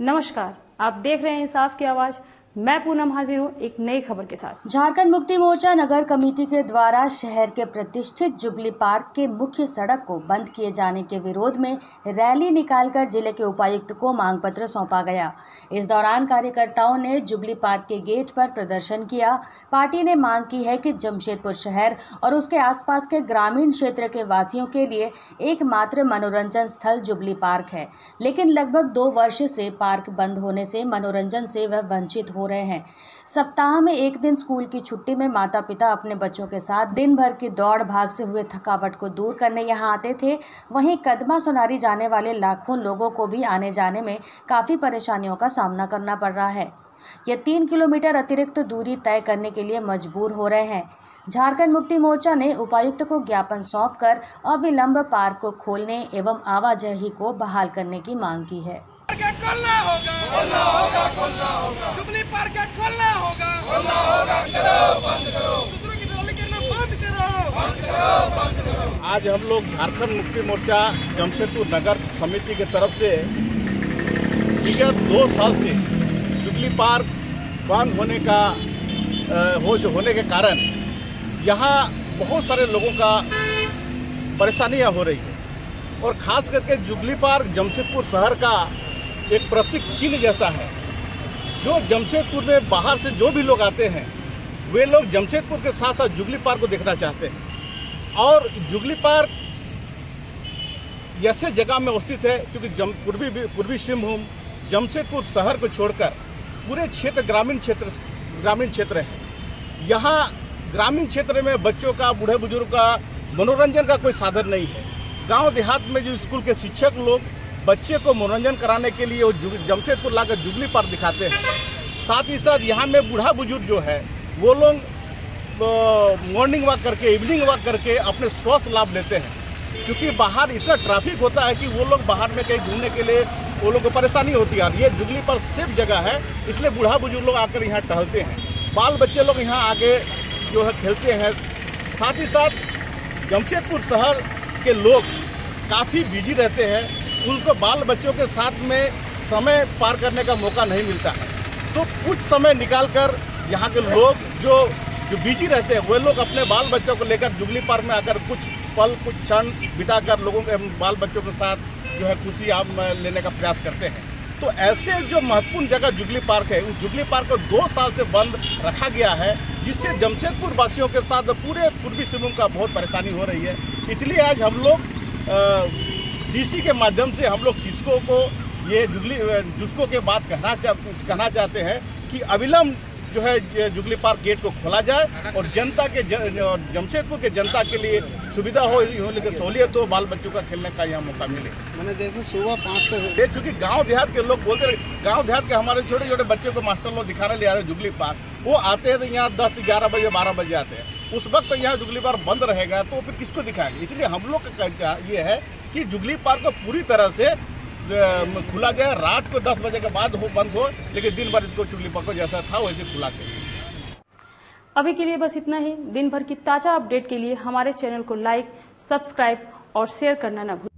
नमस्कार, आप देख रहे हैं इंसाफ की आवाज। मैं पूनम हाजिर हूँ एक नई खबर के साथ। झारखंड मुक्ति मोर्चा नगर कमेटी के द्वारा शहर के प्रतिष्ठित जुबली पार्क के मुख्य सड़क को बंद किए जाने के विरोध में रैली निकालकर जिले के उपायुक्त को मांग पत्र सौंपा गया। इस दौरान कार्यकर्ताओं ने जुबली पार्क के गेट पर प्रदर्शन किया। पार्टी ने मांग की है कि जमशेदपुर शहर और उसके आसपास के ग्रामीण क्षेत्र के वासियों के लिए एकमात्र मनोरंजन स्थल जुबली पार्क है, लेकिन लगभग 2 वर्ष से पार्क बंद होने से मनोरंजन से वह वंचित हो रहे हैं। सप्ताह में एक दिन स्कूल की छुट्टी में माता पिता अपने बच्चों के साथ दिन भर की दौड़ भाग से हुए थकावट को दूर करने यहाँ आते थे। वहीं कदमा सोनारी जाने वाले लाखों लोगों को भी आने जाने में काफ़ी परेशानियों का सामना करना पड़ रहा है। ये 3 किलोमीटर अतिरिक्त दूरी तय करने के लिए मजबूर हो रहे हैं। झारखंड मुक्ति मोर्चा ने उपायुक्त को ज्ञापन सौंपकर अविलंब पार्क को खोलने एवं आवाजाही को बहाल करने की मांग की है। खोलना होगा, जुबली पार्क खोलना होगा, बंद करो, दूसरों की ट्रॉली करना बंद करो। आज हम लोग झारखंड मुक्ति मोर्चा जमशेदपुर नगर समिति के तरफ से विगत 2 साल से जुबली पार्क बंद होने के कारण यहाँ बहुत सारे लोगों का परेशानियाँ हो रही है और ख़ास करके जुबली पार्क जमशेदपुर शहर का एक प्रतीक चिन्ह जैसा है। जो जमशेदपुर में बाहर से जो भी लोग आते हैं वे लोग जमशेदपुर के साथ साथ जुबली पार्क को देखना चाहते हैं और जुबली पार्क ऐसे जगह में स्थित है क्योंकि पूर्वी सिंहभूम जमशेदपुर शहर को छोड़कर पूरे क्षेत्र ग्रामीण क्षेत्र है। यहाँ ग्रामीण क्षेत्र में बच्चों का बूढ़े बुजुर्ग का मनोरंजन का कोई साधन नहीं है। गांव देहात में जो स्कूल के शिक्षक लोग बच्चे को मनोरंजन कराने के लिए वो जमशेदपुर लाकर जुबली पार्क दिखाते हैं। साथ ही साथ यहाँ में बूढ़ा बुजुर्ग जो है वो लोग मॉर्निंग वॉक करके इवनिंग वॉक करके अपने स्वास्थ्य लाभ लेते हैं। क्योंकि बाहर इतना ट्रैफिक होता है कि वो लोग बाहर में कहीं घूमने के लिए वो लोग को परेशानी होती है और ये जुबली पार्क सेफ जगह है, इसलिए बूढ़ा बुजुर्ग लोग आकर यहाँ टहलते हैं। बाल बच्चे लोग यहाँ आगे जो है खेलते हैं। साथ ही साथ जमशेदपुर शहर के लोग काफ़ी बिजी रहते हैं, उनको बाल बच्चों के साथ में समय पार करने का मौका नहीं मिलता है। तो कुछ समय निकालकर यहाँ के लोग जो बिजी रहते हैं वे लोग अपने बाल बच्चों को लेकर जुबली पार्क में आकर कुछ क्षण बिताकर लोगों के बाल बच्चों के साथ जो है खुशी लेने का प्रयास करते हैं। तो ऐसे जो महत्वपूर्ण जगह जुबली पार्क है, उस जुबली पार्क को 2 साल से बंद रखा गया है, जिससे जमशेदपुर वासियों के साथ पूरे पूर्वी सिंहभूम का बहुत परेशानी हो रही है। इसलिए आज हम लोग डीसी के माध्यम से हम लोग किसको को ये जुस्को के बात कहना चाहते हैं कि अविलंब जो है जुबली पार्क गेट को खोला जाए और जनता के जमशेदपुर के जनता के लिए सुविधा हो, सहूलियत हो, बाल बच्चों का खेलने का यहाँ मौका मिले। मैंने जैसे सुबह 5 से चूँकि गांव देहात के लोग बोलते रहे, गांव देहात के हमारे छोटे छोटे बच्चे को मास्टर लोग दिखाने ले आ रहे हैं जुबली पार्क, वो आते हैं तो यहाँ 10, 11 बजे 12 बजे आते हैं। उस वक्त यहाँ जुबली पार्क बंद रहेगा तो फिर किसको दिखाएंगे। इसलिए हम लोग का कहना ये है कि जुबली पार्क को पूरी तरह से खुला जाए। रात को 10 बजे के बाद बंद हो, लेकिन दिन भर इसको जुबली पार्क को जैसा था वैसे खुला चाहिए। अभी के लिए बस इतना ही। दिन भर की ताजा अपडेट के लिए हमारे चैनल को लाइक, सब्सक्राइब और शेयर करना न भूलें।